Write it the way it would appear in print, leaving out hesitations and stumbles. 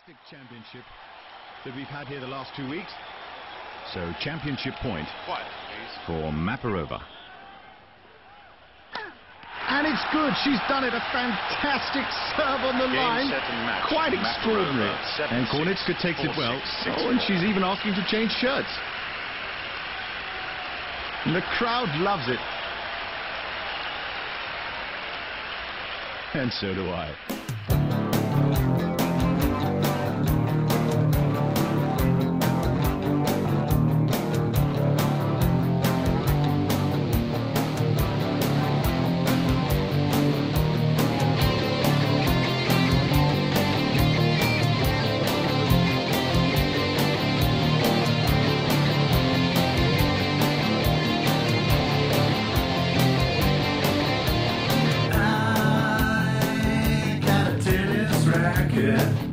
fantastic championship that we've had here the last 2 weeks. So championship point for Maparova. And it's good. She's done it. A fantastic serve on the line. Quite extraordinary. And Kornitska takes it well. Oh, and she's even asking to change shirts. And the crowd loves it. And so do I. Racquet.